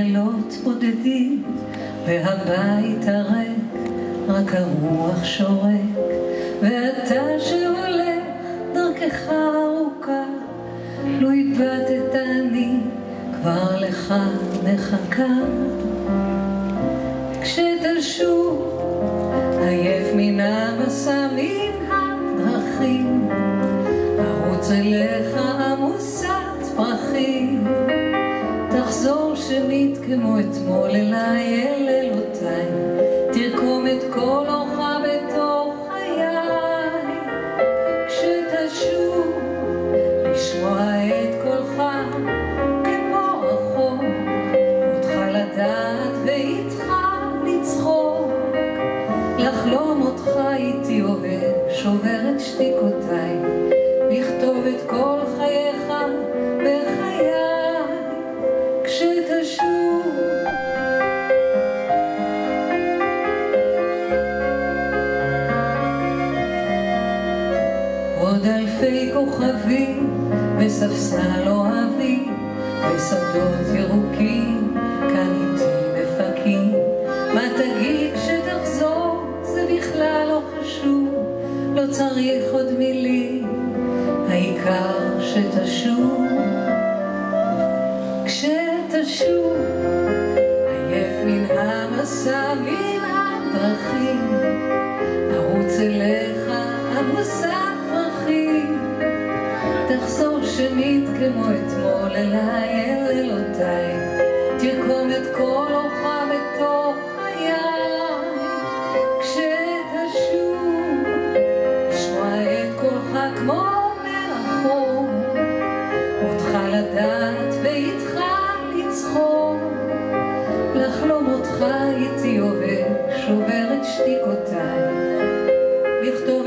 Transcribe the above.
לילות בודדים והבית הריק, רק הרוח שורק, ואתה שהולך דרכך ארוכה, לא איבדת אני כבר לך נחכה. כשתשוב עייף מן המסע מן הדרכים, ארוץ אליך עמוסת פרחים, תחזור שנית כמו אתמול אליי אל לילותיי, תרקום את כל אורך בתוך חיי. כשתשוב לשמוע את קולך כמו רחוק, אותך לדעת ואיתך לצחוק, לחלום אותך איתי אוהב, שובר את שתיקותיי, לכתוב את כל חייך בחיי. כשתשוב עוד אלפי כוכבים וספסל אוהבי ושדות ירוקים כאן איתי מפקים, מה תגיד כשתחזור זה בכלל לא חשוב, לא צריך עוד מילים, העיקר שתשוב. כשתשוב עייף מן המסע מן הדרכים, ארוץ אליך עמוסת פרחים, תחזור שנית כמו אתמול אליי אל לילותיי, תרקום את כל אורך בתוך חיי. כשתשוב לשמוע את קולך כמו מרחוק, אותך לדעת ואיתך לצחוק, לחלום אותך איתי אוהב, שובר את שתיקותיי, לכתוב